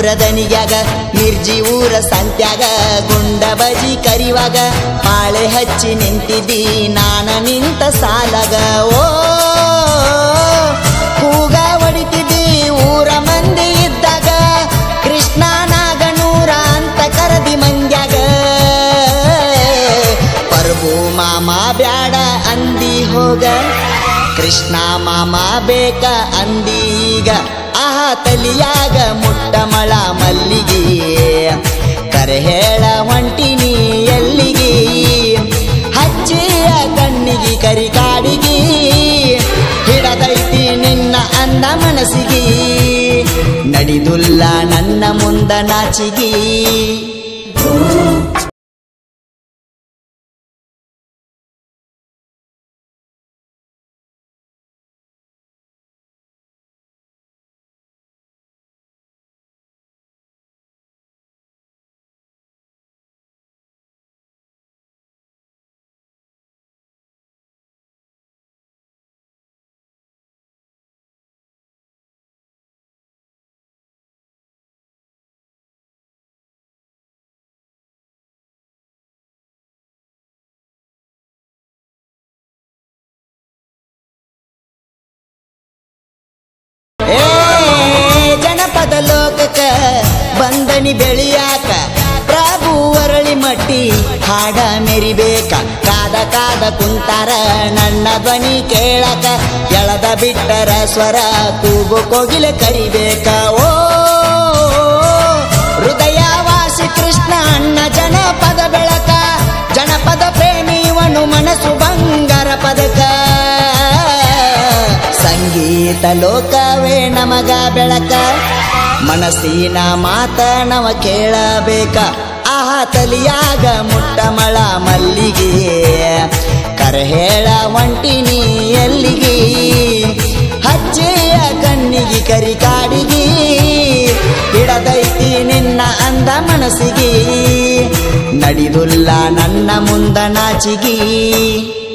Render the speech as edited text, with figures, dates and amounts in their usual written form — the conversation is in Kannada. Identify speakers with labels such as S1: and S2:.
S1: ದನಿಗ್ಯಾಗ ಮಿರ್ಜಿ ಊರ ಸಂತ್ಯಾಗ ಗುಂಡ ಬಜಿ ಕರಿವಾಗ ಪಾಳೆ ಹಚ್ಚಿ ನಿಂತಿದ್ದಿ ನಾನ ನಿಂತ ಸಾಲಗ ಓ ಕೂಗ ಹೊಡಿತಿದ್ದಿ ಊರ ಮಂದಿ ಇದ್ದಾಗ ಕೃಷ್ಣ ನಾಗನೂರ ಅಂತ ಕರದಿ ಮಂದ್ಯಾಗ ಪ್ರಭು ಮಾಮ ಬ್ಯಾಡ ಅಂದಿ ಹೋಗ ಕೃಷ್ಣ ಮಾಮ ಬೇಕ ಅಂದೀಗ ಆಹಾ ತಲಿಯಾಗ ಮುಟ್ಟಮಳ ಮಲ್ಲಿಗೆ ಕರೆ ಹೇಳ ಹೊಂಟಿನಿ ಎಲ್ಲಿಗೆ ಹಚ್ಚಿಯ ಕಣ್ಣಿಗೆ ಕರಿ ಕಾಡಿಗೆ ಹಿಡದೈತಿ ನಿನ್ನ ಅಂದ ಮನಸ್ಸಿಗೆ ನಡಿದುಲ್ಲ ನನ್ನ ಮುಂದ ನಾಚಿಗೆ ಜನಪದ ಲೋಕಕ್ಕ ಬಂದನಿ ಬೆಳಿಯಾಕ ಪ್ರಭು ಅರಳಿ ಮಟ್ಟಿ ಹಾಡ ಮೆರಿಬೇಕ ಕಾದ ಕಾದ ಕುಂತಾರ ನನ್ನ ಧ್ವನಿ ಕೇಳಕ ಎಳದ ಬಿಟ್ಟರ ಸ್ವರ ಕೂಗು ಕೋಗಿಲೆ ಕರಿಬೇಕ ಓ ಹೃದಯವಾಸಿ ಕೃಷ್ಣ ಅಣ್ಣ ಜನಪದ ಬೆಳಕ ಜನಪದ ಪ್ರೇಮಿವನು ಮನಸ್ಸು ಬಂಗಾರ ಪದಕ ಸಂಗೀತ ಲೋಕವೇ ನಮಗ ಬೆಳಕ ಮನಸ್ಸಿನ ಮಾತ ನವ ಕೇಳಬೇಕ ಆಹಾ ತಲಿಯಾಗ ಮುಟ್ಟಮಳ ಮಲ್ಲಿಗೆ ಕರೆ ಹೇಳ ಹೊಂಟಿನಿ ಎಲ್ಲಿಗೆ ಹಚ್ಚೆಯ ಕಣ್ಣಿಗೆ ಕರಿ ಕಾಡಿಗೆ ಹಿಡದೈತಿ ನಿನ್ನ ಅಂದ ಮನಸ್ಸಿಗೆ ನಡಿದುಲ್ಲ ನನ್ನ ಮುಂದ ನಾಚಿಗೆ